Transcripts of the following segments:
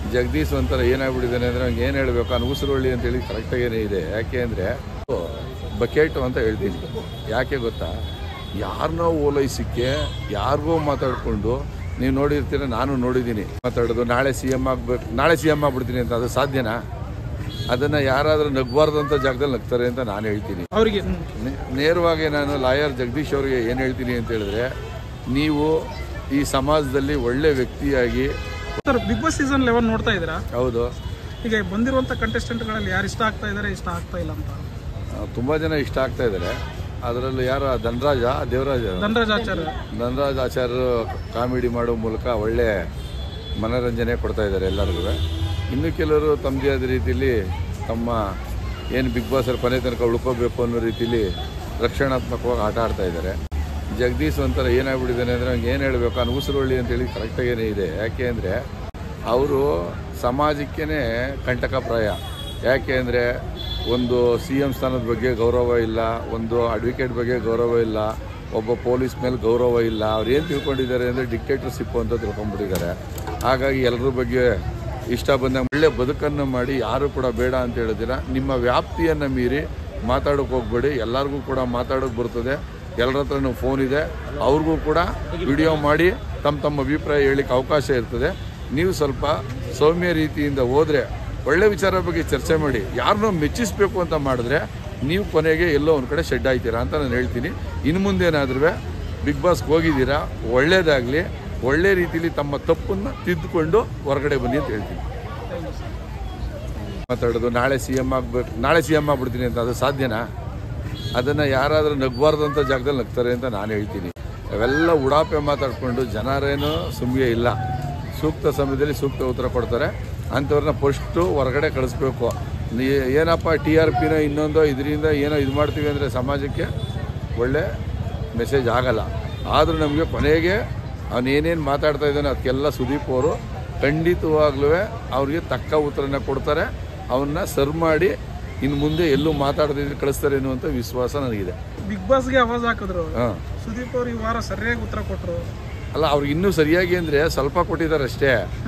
ಜಗದೀಶ್ ಒಂಥರ ಏನಾಗ್ಬಿಟ್ಟಿದ್ದಾನೆ ಅಂದರೆ ಅವ್ನಿಗೆ ಏನು ಹೇಳಬೇಕು ಅವ್ನು ಉಸಿರುಳ್ಳಿ ಅಂತೇಳಿ ಕರೆಕ್ಟಾಗೇನೇ ಇದೆ. ಯಾಕೆ ಅಂದರೆ ಬಕೆಟು ಅಂತ ಹೇಳ್ತೀನಿ. ಯಾಕೆ ಗೊತ್ತಾ, ಯಾರನ್ನೋ ಓಲೈಸಿಕ್ಕೆ ಯಾರಿಗೋ ಮಾತಾಡಿಕೊಂಡು ನೀವು ನೋಡಿರ್ತೀರ, ನಾನು ನೋಡಿದ್ದೀನಿ ಮಾತಾಡೋದು ನಾಳೆ ಸಿ ಎಮ್ ಆಗಬೇಕು, ನಾಳೆ ಸಿ ಎಮ್ ಆಗ್ಬಿಡ್ತೀನಿ ಅಂತ. ಅದು ಸಾಧ್ಯನಾ? ಅದನ್ನು ಯಾರಾದರೂ ನಗ್ಬಾರ್ದಂಥ ಜಾಗದಲ್ಲಿ ನಗ್ತಾರೆ ಅಂತ ನಾನು ಹೇಳ್ತೀನಿ. ಅವರಿಗೆ ನೇರವಾಗಿ ನಾನು ಲಾಯರ್ ಜಗದೀಶ್ ಅವರಿಗೆ ಏನು ಹೇಳ್ತೀನಿ ಅಂತ ಹೇಳಿದ್ರೆ, ನೀವು ಈ ಸಮಾಜದಲ್ಲಿ ಒಳ್ಳೆ ವ್ಯಕ್ತಿಯಾಗಿ ಸರ್ ಬಿಗ್ ಬಾಸ್ ಸೀಸನ್ 11 ನೋಡ್ತಾ ಇದ್ದೀರಾ? ಹೌದು. ಈಗ ಬಂದಿರುವಂಥ ಕಂಟೆಸ್ಟೆಂಟ್ಗಳಲ್ಲಿ ಯಾರು ಇಷ್ಟ ಆಗ್ತಾ ಇದ್ದಾರೆ, ಇಷ್ಟ ಆಗ್ತಾ ಇಲ್ಲ ಅಂತ? ತುಂಬ ಜನ ಇಷ್ಟ ಆಗ್ತಾ ಇದ್ದಾರೆ. ಅದರಲ್ಲೂ ಯಾರು ಧನರಾಜ್ ಆಚಾರ್ಯರು ಕಾಮಿಡಿ ಮಾಡೋ ಮೂಲಕ ಒಳ್ಳೆ ಮನೋರಂಜನೆ ಕೊಡ್ತಾ ಇದ್ದಾರೆ ಎಲ್ಲರಿಗೂ. ಇನ್ನು ಕೆಲವರು ತಮ್ಮದೇ ಆದ ರೀತಿಯಲ್ಲಿ ತಮ್ಮ ಏನು ಬಿಗ್ ಬಾಸಲ್ಲಿ ಕೊನೆ ತನಕ ಉಳ್ಕೋಬೇಕು ಅನ್ನೋ ರೀತಿಯಲ್ಲಿ ರಕ್ಷಣಾತ್ಮಕವಾಗಿ ಆಟ ಆಡ್ತಾ ಇದ್ದಾರೆ. ಜಗದೀಶ್ ಒಂಥರ ಏನಾಗ್ಬಿಟ್ಟಿದ್ದಾನೆ ಅಂದರೆ ಅವ್ನಿಗೆ ಏನು ಹೇಳಬೇಕು ಅವ್ನು ಉಸಿರುಳ್ಳಿ ಅಂತೇಳಿ ಕರೆಕ್ಟಾಗೇನೇ ಇದೆ. ಯಾಕೆ ಅಂದರೆ ಅವರು ಸಮಾಜಕ್ಕೇ ಕಂಟಕಪ್ರಾಯ. ಯಾಕೆ ಅಂದರೆ ಒಂದು ಸಿ ಎಮ್ ಸ್ಥಾನದ ಬಗ್ಗೆ ಗೌರವ ಇಲ್ಲ, ಒಂದು ಅಡ್ವೊಕೇಟ್ ಬಗ್ಗೆ ಗೌರವ ಇಲ್ಲ, ಒಬ್ಬ ಪೊಲೀಸ್ ಮೇಲೆ ಗೌರವ ಇಲ್ಲ. ಅವ್ರು ಏನು ತಿಳ್ಕೊಂಡಿದ್ದಾರೆ ಅಂದರೆ ಡಿಕ್ಟೇಟರ್ಶಿಪ್ ಅಂತ ತಿಳ್ಕೊಂಡ್ಬಿಟ್ಟಿದ್ದಾರೆ. ಹಾಗಾಗಿ ಎಲ್ಲರ ಬಗ್ಗೆ ಇಷ್ಟ ಬಂದಾಗ ಒಳ್ಳೆ ಬದುಕನ್ನು ಮಾಡಿ ಯಾರು ಕೂಡ ಬೇಡ ಅಂತ ಹೇಳಿದಿರ. ನಿಮ್ಮ ವ್ಯಾಪ್ತಿಯನ್ನು ಮೀರಿ ಮಾತಾಡೋಕೆ ಹೋಗ್ಬೇಡಿ. ಎಲ್ಲರಿಗೂ ಕೂಡ ಮಾತಾಡೋಕೆ ಬರ್ತದೆ. ಎಲ್ಲರ ಹತ್ರನೂ ಫೋನ್ ಇದೆ, ಅವ್ರಿಗೂ ಕೂಡ ವಿಡಿಯೋ ಮಾಡಿ ತಮ್ಮ ಅಭಿಪ್ರಾಯ ಹೇಳಿಕ್ಕೆ ಅವಕಾಶ ಇರ್ತದೆ. ನೀವು ಸ್ವಲ್ಪ ಸೌಮ್ಯ ರೀತಿಯಿಂದ ಹೋದರೆ ಒಳ್ಳೆ ವಿಚಾರ ಬಗ್ಗೆ ಚರ್ಚೆ ಮಾಡಿ. ಯಾರನ್ನೋ ಮೆಚ್ಚಿಸಬೇಕು ಅಂತ ಮಾಡಿದ್ರೆ ನೀವು ಕೊನೆಗೆ ಎಲ್ಲೋ ಒಂದು ಕಡೆ ಶೆಡ್ ಆಯ್ತೀರಾ ಅಂತ ನಾನು ಹೇಳ್ತೀನಿ. ಇನ್ನು ಮುಂದೇನಾದ್ರೂ ಬಿಗ್ ಬಾಸ್ಗೆ ಹೋಗಿದ್ದೀರಾ, ಒಳ್ಳೆಯದಾಗಲಿ, ಒಳ್ಳೆ ರೀತಿಯಲ್ಲಿ ತಮ್ಮ ತಪ್ಪನ್ನು ತಿದ್ದುಕೊಂಡು ಹೊರಗಡೆ ಬನ್ನಿ ಅಂತ ಹೇಳ್ತೀನಿ. ಮಾತಾಡೋದು ನಾಳೆ ಸಿ ಎಮ್ ಆಗ್ಬಿಡ್ತೀನಿ ಅಂತ. ಅದು ಸಾಧ್ಯನಾ? ಅದನ್ನು ಯಾರಾದರೂ ನಗ್ಬಾರ್ದಂಥ ಜಾಗದಲ್ಲಿ ನಗ್ತಾರೆ ಅಂತ ನಾನು ಹೇಳ್ತೀನಿ. ಅವೆಲ್ಲ ಉಡಾಪೆ ಮಾತಾಡಿಕೊಂಡು ಜನರೇನು ಸುಮ್ಗೆ ಇಲ್ಲ. ಸೂಕ್ತ ಸಮಯದಲ್ಲಿ ಸೂಕ್ತ ಉತ್ತರ ಕೊಡ್ತಾರೆ. ಅಂಥವ್ರನ್ನ ಫಸ್ಟು ಹೊರಗಡೆ ಕಳಿಸ್ಬೇಕು. ಏನಪ್ಪ TRPನ ಇನ್ನೊಂದು ಇದರಿಂದ ಏನೋ ಇದು ಮಾಡ್ತೀವಿ ಅಂದರೆ ಸಮಾಜಕ್ಕೆ ಒಳ್ಳೆ ಮೆಸೇಜ್ ಆಗಲ್ಲ. ಆದರೂ ನಮಗೆ ಕೊನೆಗೆ ಅವನೇನೇನು ಮಾತಾಡ್ತಾ ಇದ್ದಾನೆ ಅದಕ್ಕೆಲ್ಲ ಸುದೀಪ್ ಅವರು ಖಂಡಿತವಾಗ್ಲೂ ಅವ್ರಿಗೆ ತಕ್ಕ ಉತ್ತರನ ಕೊಡ್ತಾರೆ. ಅವನ್ನ ಸರ್ವ್ ಮಾಡಿ ಇನ್ನು ಮುಂದೆ ಎಲ್ಲೂ ಮಾತಾಡದಿದ್ರೆ ಕಳಿಸ್ತಾರೆ ಅನ್ನುವಂಥ ವಿಶ್ವಾಸ ನನಗಿದೆ. ಬಿಗ್ ಬಾಸ್ಗೆ ಆವಾಜ್ ಹಾಕಿದ್ರು, ಸುದೀಪ್ ಅವರು ಈ ವಾರ ಸರಿಯಾಗಿ ಉತ್ತರ ಕೊಟ್ಟರು. ಅಲ್ಲ, ಅವ್ರಿಗೆ ಇನ್ನೂ ಸರಿಯಾಗಿ ಅಂದರೆ ಸ್ವಲ್ಪ ಕೊಟ್ಟಿದ್ದಾರೆ ಅಷ್ಟೇ.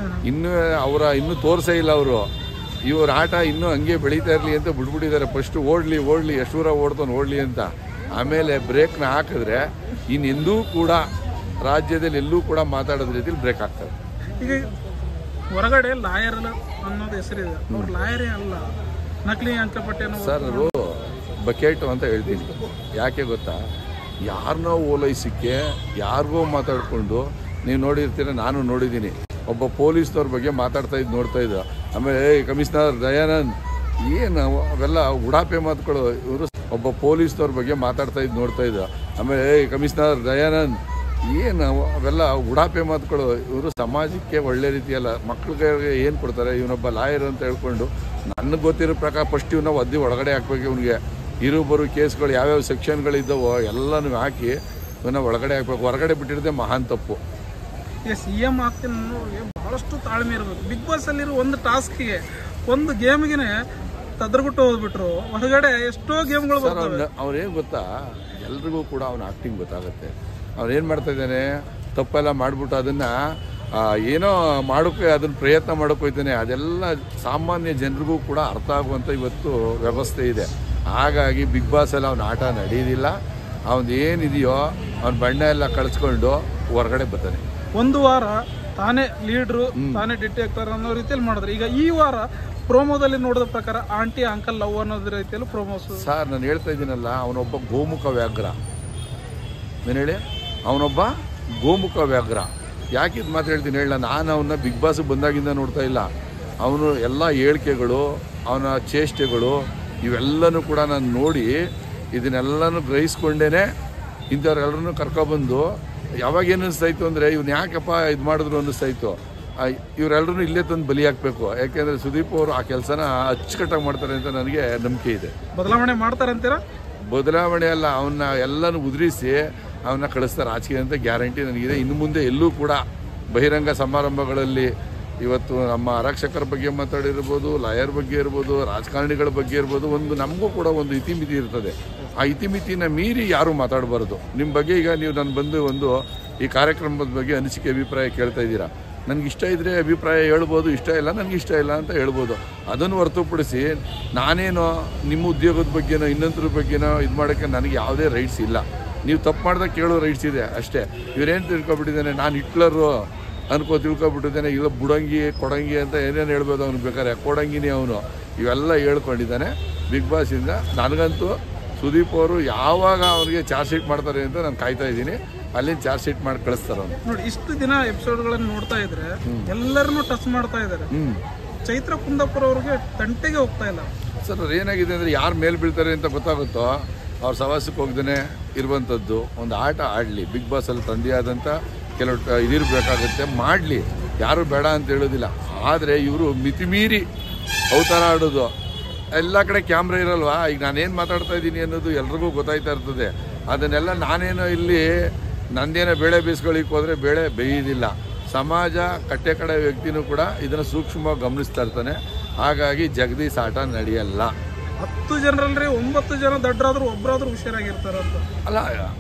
ಇನ್ನೂ ತೋರಿಸೇ ಇಲ್ಲ ಅವರು. ಇವ್ರ ಆಟ ಇನ್ನೂ ಹಂಗೆ ಬೆಳೀತಾ ಇರಲಿ ಅಂತ ಬಿಟ್ಬಿಟ್ಟಿದ್ದಾರೆ. ಫಸ್ಟು ಓಡಲಿ ಎಷ್ಟು ದೂರ ಓಡ್ತಾನೆ ಓಡಲಿ ಅಂತ. ಆಮೇಲೆ ಬ್ರೇಕ್ನ ಹಾಕಿದ್ರೆ ಇನ್ನೆಂದೂ ಕೂಡ ರಾಜ್ಯದಲ್ಲಿ ಎಲ್ಲೂ ಕೂಡ ಮಾತಾಡೋದ ರೀತಿಯಲ್ಲಿ ಬ್ರೇಕ್ ಆಗ್ತದೆ. ಈಗ ಹೊರಗಡೆ ಲಾಯರ್ ಅನ್ನೋದು ಹೆಸರಿದೆ, ಅವ್ರು ಲಾಯರೇ ಅಲ್ಲ, ನಕಲಿ ಅಂಕಪಟ್ಟೆ ಸರ್. ಅವರು ಬಕೆಟು ಅಂತ ಹೇಳ್ತೀನಿ. ಯಾಕೆ ಗೊತ್ತಾ, ಯಾರನ್ನೋ ಓಲೈಸಿಕ್ಕೆ ಯಾರಿಗೋ ಮಾತಾಡಿಕೊಂಡು ನೀವು ನೋಡಿರ್ತೀರ, ನಾನು ನೋಡಿದ್ದೀನಿ. ಒಬ್ಬ ಪೊಲೀಸ್ನವ್ರ ಬಗ್ಗೆ ಮಾತಾಡ್ತಾ ನೋಡ್ತಾ ಇದ್ದ. ಆಮೇಲೆ ಕಮಿಷನರ್ ದಯಾನಂದ್ ಏನು ಅವೆಲ್ಲ ಉಡಾಪೆ ಮಾತುಗಳು. ಇವರು ಒಬ್ಬ ಪೊಲೀಸ್ನವ್ರ ಬಗ್ಗೆ ಮಾತಾಡ್ತಾ ನೋಡ್ತಾ ಇದ್ದ. ಆಮೇಲೆ ಕಮಿಷನರ್ ದಯಾನಂದ್ ಏನು ಅವೆಲ್ಲ ಉಡಾಪೆ ಮಾತುಗಳು. ಇವರು ಸಮಾಜಕ್ಕೆ ಒಳ್ಳೆ ರೀತಿಯಲ್ಲ. ಮಕ್ಳಿಗೆ ಏನು ಕೊಡ್ತಾರೆ, ಇವನೊಬ್ಬ ಲಾಯರ್ ಅಂತ ಹೇಳ್ಕೊಂಡು ನನಗೆ ಗೊತ್ತಿರೋ ಪ್ರಕಾರ ಫಸ್ಟ್ ಇವನ್ನ ಒಳಗಡೆ ಹಾಕ್ಬೇಕು. ಇವನಿಗೆ ಬರೋ ಕೇಸ್ಗಳು ಯಾವ್ಯಾವ ಸೆಕ್ಷನ್ಗಳಿದ್ದಾವೋ ಎಲ್ಲನೂ ಹಾಕಿ ಇವನ್ನ ಒಳಗಡೆ ಹಾಕ್ಬೇಕು. ಹೊರಗಡೆ ಬಿಟ್ಟಿರೋದೇ ಮಹಾನ್ ತಪ್ಪು. CM ಆಗ್ತೀನಿ ಅನ್ನೋರಿಗೆ ಬಹಳಷ್ಟು ತಾಳ್ಮೆ ಇರಬೇಕು. ಬಿಗ್ ಬಾಸ್ ಅಲ್ಲಿರೋ ಒಂದು ಟಾಸ್ಕ್ಗೆ, ಒಂದು ಗೇಮ್ಗೆ ತದ್ರಗುಟ್ಟು ಹೋಗ್ಬಿಟ್ರು. ಹೊರಗಡೆ ಎಷ್ಟೋ ಗೇಮ್ಗಳು ಬರ್ತವೆ. ಅವ್ರೇನು ಗೊತ್ತಾ, ಎಲ್ರಿಗೂ ಕೂಡ ಅವನ ಆ್ಯಕ್ಟಿಂಗ್ ಗೊತ್ತಾಗುತ್ತೆ. ಅವ್ರೇನು ಮಾಡ್ತಾ ಇದ್ದಾನೆ, ತಪ್ಪೆಲ್ಲ ಮಾಡಿಬಿಟ್ಟು ಅದನ್ನು ಏನೋ ಮಾಡೋಕ್ಕೆ ಅದನ್ನು ಪ್ರಯತ್ನ ಮಾಡೋಕೆ ಹೋಗ್ತಾನೆ. ಅದೆಲ್ಲ ಸಾಮಾನ್ಯ ಜನರಿಗೂ ಕೂಡ ಅರ್ಥ ಆಗುವಂಥ ಇವತ್ತು ವ್ಯವಸ್ಥೆ ಇದೆ. ಹಾಗಾಗಿ ಬಿಗ್ ಬಾಸಲ್ಲಿ ಅವನ ಆಟ ನಡೆಯೋದಿಲ್ಲ. ಅವನು ಏನಿದೆಯೋ ಅವನ ಬಣ್ಣ ಎಲ್ಲ ಕಳಿಸ್ಕೊಂಡು ಹೊರಗಡೆ ಬರ್ತಾನೆ. ಒಂದು ವಾರ ತಾನೇ ಲೀಡ್ರು, ತಾನೇ ಡಿಟೆಕ್ಟರ್ ಅನ್ನೋ ರೀತಿಯಲ್ಲಿ ಮಾಡಿದ್ರೆ, ಈಗ ಈ ವಾರ ಪ್ರೋಮೋದಲ್ಲಿ ನೋಡಿದ ಪ್ರಕಾರ ಆಂಟಿ ಅಂಕಲ್ ಲವ್ ಅನ್ನೋದ್ರ ರೀತಿಯಲ್ಲಿ ಪ್ರೋಮೋಸ್. ಸರ್, ನಾನು ಹೇಳ್ತಾ ಇದ್ದೀನಲ್ಲ, ಅವನೊಬ್ಬ ಗೋಮುಖ ವ್ಯಾಘ್ರ. ಏನು ಹೇಳಿ, ಅವನೊಬ್ಬ ಗೋಮುಖ ವ್ಯಾಘ್ರ. ಯಾಕೆ ಇದು ಮಾತು ಹೇಳ್ತೀನಿ ಹೇಳ, ನಾನು ಅವನ್ನ ಬಿಗ್ ಬಾಸ್ ಬಂದಾಗಿಂದ ನೋಡ್ತಾ ಇಲ್ಲ. ಅವನು ಎಲ್ಲ ಹೇಳಿಕೆಗಳು, ಅವನ ಚೇಷ್ಟೆಗಳು ಇವೆಲ್ಲನೂ ಕೂಡ ನಾನು ನೋಡಿ ಇದನ್ನೆಲ್ಲನೂ ಗ್ರಹಿಸ್ಕೊಂಡೇ ಇಂಥವ್ರೆಲ್ಲರೂ ಕರ್ಕೊಬಂದು ಯಾವಾಗ ಏನು ಅನ್ನಿಸ್ತಾಯಿತ್ತು ಅಂದರೆ, ಇವ್ನು ಯಾಕಪ್ಪ ಇದು ಮಾಡಿದ್ರು ಅನ್ನಿಸ್ತಾಯಿತ್ತು. ಇವರೆಲ್ಲರೂ ಇಲ್ಲೇ ತಂದು ಬಲಿ ಹಾಕಬೇಕು. ಯಾಕೆಂದರೆ ಸುದೀಪ್ ಅವರು ಆ ಕೆಲಸನ ಅಚ್ಚುಕಟ್ಟಾಗಿ ಮಾಡ್ತಾರೆ ಅಂತ ನನಗೆ ನಂಬಿಕೆ ಇದೆ. ಬದಲಾವಣೆ ಮಾಡ್ತಾರೆ ಅಂತೀರಾ? ಬದಲಾವಣೆ ಅಲ್ಲ, ಅವನ್ನ ಎಲ್ಲನೂ ಉದುರಿಸಿ ಅವನ್ನ ಕಳಿಸ್ತಾರೆ ಆಚೆಗೆ ಅಂತ ಗ್ಯಾರಂಟಿ ನನಗಿದೆ. ಇನ್ನು ಮುಂದೆ ಎಲ್ಲೂ ಕೂಡ ಬಹಿರಂಗ ಸಮಾರಂಭಗಳಲ್ಲಿ ಇವತ್ತು ನಮ್ಮ ಆರಕ್ಷಕರ ಬಗ್ಗೆ ಮಾತಾಡಿರ್ಬೋದು, ಲಾಯರ್ ಬಗ್ಗೆ ಇರ್ಬೋದು, ರಾಜಕಾರಣಿಗಳ ಬಗ್ಗೆ ಇರ್ಬೋದು, ನಮಗೂ ಕೂಡ ಒಂದು ಇತಿಮಿತಿ ಇರ್ತದೆ. ಆ ಇತಿಮಿತಿನ ಮೀರಿ ಯಾರೂ ಮಾತಾಡಬಾರ್ದು. ನಿಮ್ಮ ಬಗ್ಗೆ ಈಗ ನೀವು ನಾನು ಬಂದು ಈ ಕಾರ್ಯಕ್ರಮದ ಬಗ್ಗೆ ಅನಿಸಿಕೆ ಅಭಿಪ್ರಾಯ ಕೇಳ್ತಾ ಇದ್ದೀರಾ. ನನಗೆ ಇಷ್ಟ ಇದ್ದರೆ ಅಭಿಪ್ರಾಯ ಹೇಳ್ಬೋದು, ಇಷ್ಟ ಇಲ್ಲ ನನಗೆ ಇಷ್ಟ ಇಲ್ಲ ಅಂತ ಹೇಳ್ಬೋದು. ಅದನ್ನು ಹೊರತುಪಡಿಸಿ ನಾನೇನೋ ನಿಮ್ಮ ಉದ್ಯೋಗದ ಬಗ್ಗೆನೋ ಇನ್ನೊಂದ್ರ ಬಗ್ಗೆನೋ ಇದು ಮಾಡೋಕ್ಕೆ ನನಗೆ ಯಾವುದೇ ರೈಟ್ಸ್ ಇಲ್ಲ. ನೀವು ತಪ್ಪು ಮಾಡಿದಾಗ ಕೇಳೋ ರೈಟ್ಸ್ ಇದೆ ಅಷ್ಟೇ. ಇವರೇನು ತಿಳ್ಕೊಬಿಟ್ಟಿದ್ದಾನೆ, ನಾನು ಹಿಟ್ಲರು ತಿಳ್ಕೊಬಿಟ್ಟಿದ್ದಾನೆ, ಇಲ್ಲ ಬುಡಂಗಿ ಕೊಡಂಗಿ ಅಂತ ಏನೇನು ಹೇಳ್ಬೋದು ಅವ್ನು, ಬೇಕಾದ್ರೆ ಕೊಡಂಗಿನೇ ಅವನು ಇವೆಲ್ಲ ಹೇಳ್ಕೊಂಡಿದ್ದಾನೆ ಬಿಗ್ ಬಾಸಿಂದ. ನನಗಂತೂ ಸುದೀಪ್ ಅವರು ಯಾವಾಗ ಅವ್ರಿಗೆ ಚಾರ್ಜ್ ಶೀಟ್ ಮಾಡ್ತಾರೆ ಅಂತ ನಾನು ಕಾಯ್ತಾ ಇದ್ದೀನಿ. ಅಲ್ಲಿಂದ ಚಾರ್ಜ್ ಶೀಟ್ ಮಾಡಿ ಕಳಿಸ್ತಾರೆ ಅವ್ನು. ನೋಡಿ, ಇಷ್ಟು ದಿನ ಎಪಿಸೋಡ್ಗಳನ್ನು ನೋಡ್ತಾ ಇದ್ರೆ ಎಲ್ಲರನ್ನೂ ಟಚ್ ಮಾಡ್ತಾ ಇದ್ದಾರೆ. ಚೈತ್ರ ಕುಂದಾಪುರ ಅವ್ರಿಗೆ ತಂಟೆಗೆ ಹೋಗ್ತಾ ಇಲ್ಲ ಸರ್. ಅವ್ರು ಏನಾಗಿದೆ ಅಂದರೆ ಯಾರು ಮೇಲೆ ಬೀಳ್ತಾರೆ ಅಂತ ಗೊತ್ತಾಗುತ್ತೋ ಅವ್ರ ಸವಾಸಕ್ಕೆ ಹೋಗ್ದೇ ಇರುವಂಥದ್ದು. ಒಂದು ಆಟ ಆಡಲಿ, ಬಿಗ್ ಬಾಸಲ್ಲಿ ತಂದೆ ಆದಂಥ ಕೆಲವು ಇದಿರಬೇಕಾಗುತ್ತೆ, ಮಾಡಲಿ, ಯಾರು ಬೇಡ ಅಂತ ಹೇಳೋದಿಲ್ಲ. ಆದರೆ ಇವರು ಮಿತಿಮೀರಿ ಅವತಾರ ಆಡೋದು. ಎಲ್ಲ ಕಡೆ ಕ್ಯಾಮ್ರಾ ಇರಲ್ವಾ, ಈಗ ನಾನೇನು ಮಾತಾಡ್ತಾ ಇದ್ದೀನಿ ಅನ್ನೋದು ಎಲ್ರಿಗೂ ಗೊತ್ತಾಯ್ತಾ ಇರ್ತದೆ. ಅದನ್ನೆಲ್ಲ ನಾನೇನೋ ಇಲ್ಲಿ ನಂದೇನೋ ಬೇಳೆ ಬೇಯಿಸ್ಕೊಳ್ಳಿಕ್ಕೆ ಹೋದರೆ ಬೇಳೆ ಬೇಯೋದಿಲ್ಲ. ಸಮಾಜ ಕಟ್ಟೆ ಕಡೆ ವ್ಯಕ್ತಿನೂ ಕೂಡ ಇದನ್ನು ಸೂಕ್ಷ್ಮವಾಗಿ ಗಮನಿಸ್ತಾ ಇರ್ತಾನೆ. ಹಾಗಾಗಿ ಜಗದೀಶ್ ಆಟ ನಡೆಯಲ್ಲ. 10 ಜನರಲ್ಲಿ 9 ಜನ ದಡ್ಡರಾದ್ರೂ ಒಬ್ಬರಾದ್ರೂ ಹುಷಾರಾಗಿರ್ತಾರಂತ ಅಲ್ಲ,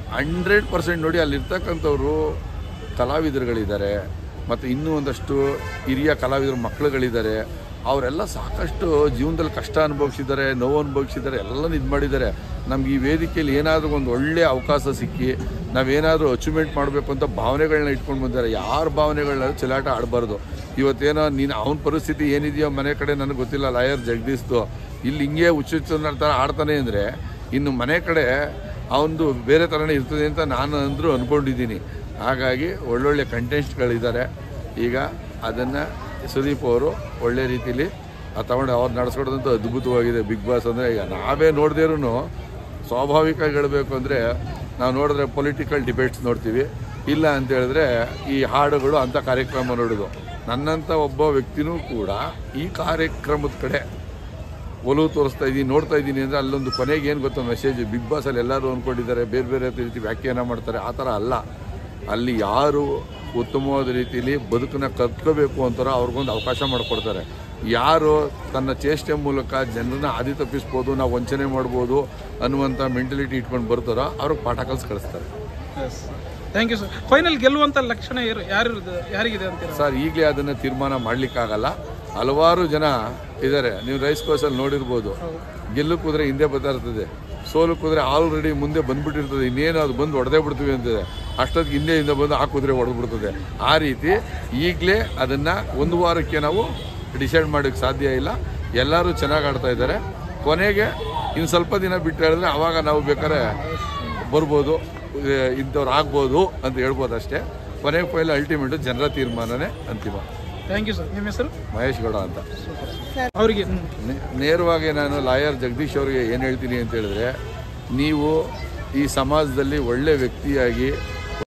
100% ನೋಡಿ, ಅಲ್ಲಿರ್ತಕ್ಕಂಥವ್ರು ಕಲಾವಿದರುಗಳಿದ್ದಾರೆ, ಮತ್ತು ಇನ್ನೂ ಒಂದಷ್ಟು ಹಿರಿಯ ಕಲಾವಿದರು ಮಕ್ಕಳುಗಳಿದ್ದಾರೆ. ಅವರೆಲ್ಲ ಸಾಕಷ್ಟು ಜೀವನದಲ್ಲಿ ಕಷ್ಟ ಅನುಭವಿಸಿದ್ದಾರೆ, ನೋವು ಅನುಭವಿಸಿದ್ದಾರೆ, ಎಲ್ಲನೂ ಇದು ಮಾಡಿದ್ದಾರೆ. ನಮ್ಗೆ ಈ ವೇದಿಕೆಯಲ್ಲಿ ಏನಾದರೂ ಒಂದು ಒಳ್ಳೆಯ ಅವಕಾಶ ಸಿಕ್ಕಿ ನಾವೇನಾದರೂ ಅಚೀವ್ಮೆಂಟ್ ಮಾಡಬೇಕು ಅಂತ ಭಾವನೆಗಳನ್ನ ಇಟ್ಕೊಂಡು ಬಂದಿದ್ದಾರೆ. ಯಾರ ಭಾವನೆಗಳನ್ನ ಚೆಲ್ಲಾಟ ಆಡಬಾರ್ದು. ಇವತ್ತೇನೋ ನೀನು ಅವನ ಪರಿಸ್ಥಿತಿ ಏನಿದೆಯೋ ಮನೆ ಕಡೆ ನನಗೆ ಗೊತ್ತಿಲ್ಲ, ಲಾಯರ್ ಜಗದೀಶ್ದು ಇಲ್ಲಿ ಹಿಂಗೆ ಹುಚ್ಚುಚ್ಚನ ಥರ ಆಡ್ತಾನೆ ಅಂದರೆ ಇನ್ನು ಮನೆ ಕಡೆ ಅವನದು ಬೇರೆ ಥರನೇ ಇರ್ತದೆ ಅಂತ ನಾನು ಅಂದರೂ ಅಂದ್ಕೊಂಡಿದ್ದೀನಿ. ಹಾಗಾಗಿ ಒಳ್ಳೊಳ್ಳೆ ಕಂಟೆಂಟ್ಗಳಿದ್ದಾರೆ. ಈಗ ಅದನ್ನು ಸುದೀಪ್ ಅವರು ಒಳ್ಳೆ ರೀತಿಯಲ್ಲಿ ತಗೊಂಡು ಅವ್ರು ನಡೆಸ್ಕೊಡೋದಂತೂ ಅದ್ಭುತವಾಗಿದೆ. ಬಿಗ್ ಬಾಸ್ ಅಂದರೆ ಈಗ ನಾವೇ ನೋಡ್ದೇರೂ ಸ್ವಾಭಾವಿಕವಾಗಿ ಹೇಳಬೇಕು ಅಂದರೆ ನಾವು ನೋಡಿದ್ರೆ ಪೊಲಿಟಿಕಲ್ ಡಿಬೇಟ್ಸ್ ನೋಡ್ತೀವಿ, ಇಲ್ಲ ಅಂತ ಹೇಳಿದ್ರೆ ಈ ಹಾಡುಗಳು ಅಂಥ ಕಾರ್ಯಕ್ರಮ ನೋಡೋದು. ನನ್ನಂಥ ಒಬ್ಬ ವ್ಯಕ್ತಿನೂ ಕೂಡ ಈ ಕಾರ್ಯಕ್ರಮದ ಕಡೆ ಒಲವು ತೋರಿಸ್ತಾ ಇದ್ದೀನಿ, ನೋಡ್ತಾ ಇದ್ದೀನಿ ಅಂದರೆ ಅಲ್ಲೊಂದು ಕೊನೆಗೆ ಏನು ಗೊತ್ತೋ ಮೆಸೇಜ್. ಬಿಗ್ ಬಾಸಲ್ಲಿ ಎಲ್ಲರೂ ಅಂದ್ಕೊಂಡಿದ್ದಾರೆ ಬೇರೆ ಬೇರೆ ರೀತಿ ವ್ಯಾಖ್ಯಾನ ಮಾಡ್ತಾರೆ, ಆ ಥರ ಅಲ್ಲ. ಅಲ್ಲಿ ಯಾರು ಉತ್ತಮವಾದ ರೀತಿಯಲ್ಲಿ ಬದುಕನ್ನು ಕತ್ಕೋಬೇಕು ಅಂತಾರೋ ಅವ್ರಿಗೊಂದು ಅವಕಾಶ ಮಾಡಿಕೊಡ್ತಾರೆ. ಯಾರು ತನ್ನ ಚೇಷ್ಟೆ ಮೂಲಕ ಜನರನ್ನ ಹಾದಿ ತಪ್ಪಿಸ್ಬೋದು, ನಾವು ವಂಚನೆ ಮಾಡ್ಬೋದು ಅನ್ನುವಂಥ ಮೆಂಟಲಿಟಿ ಇಟ್ಕೊಂಡು ಬರ್ತಾರೋ ಅವ್ರಿಗೆ ಪಾಠ ಕಲಿಸಿ ಕಳಿಸ್ತಾರೆ. Thank you sir. ಫೈನಲ್ ಗೆಲ್ಲುವಂಥ ಲಕ್ಷಣ ಯಾರಿಗಿದೆ ಅಂತೀರಾ ಸರ್? ಈಗಲೇ ಅದನ್ನು ತೀರ್ಮಾನ ಮಾಡಲಿಕ್ಕಾಗಲ್ಲ. ಹಲವಾರು ಜನ ಇದ್ದಾರೆ. ನೀವು ರೈಸ್ ಕೋರ್ಸಲ್ಲಿ ನೋಡಿರ್ಬೋದು, ಗೆಲ್ಲು ಕೂದ್ರೆ ಹಿಂದೆ ಬರ್ತಾ ಇರ್ತದೆ, ಸೋಲು ಕೂದ್ರೆ ಆಲ್ರೆಡಿ ಮುಂದೆ ಬಂದುಬಿಟ್ಟಿರ್ತದೆ. ಇನ್ನೇನು ಅದು ಬಂದು ಹೊಡೆದೇ ಬಿಡ್ತೀವಿ ಅಂತದೆ, ಅಷ್ಟೊತ್ತಿಗೆ ಹಿಂದೆ ಬಂದು ಆ ಕುದುರೆ ಹೊಡೆದ್ಬಿಡ್ತದೆ. ಆ ರೀತಿ ಈಗಲೇ ಅದನ್ನು ಒಂದು ವಾರಕ್ಕೆ ನಾವು ಡಿಸೈಡ್ ಮಾಡೋಕ್ಕೆ ಸಾಧ್ಯ ಇಲ್ಲ. ಎಲ್ಲರೂ ಚೆನ್ನಾಗಿ ಆಡ್ತಾ ಇದ್ದಾರೆ. ಕೊನೆಗೆ ಇನ್ನು ಸ್ವಲ್ಪ ದಿನ ಬಿಟ್ಟು ಹೇಳಿದ್ರೆ ಆವಾಗ ನಾವು ಬೇಕಾದ್ರೆ ಬರ್ಬೋದು, ಇಂಥವ್ರು ಆಗ್ಬೋದು ಅಂತ ಹೇಳ್ಬೋದು ಅಷ್ಟೇ. ಕೊನೆಗೆ ಫೈಲ್ ಅಲ್ಟಿಮೇಟು ಜನರ ತೀರ್ಮಾನನೇ ಅಂತಿಮ. Thank you sir. ನಿಮ್ಮ ಹೆಸರು? ಮಹೇಶ್ ಗೌಡ ಅಂತ. ಅವರಿಗೆ ನೇರವಾಗಿ ನಾನು ಲಾಯರ್ ಜಗದೀಶ್ ಅವರಿಗೆ ಏನು ಹೇಳ್ತೀನಿ ಅಂತ ಹೇಳಿದ್ರೆ, ನೀವು ಈ ಸಮಾಜದಲ್ಲಿ ಒಳ್ಳೆ ವ್ಯಕ್ತಿಯಾಗಿ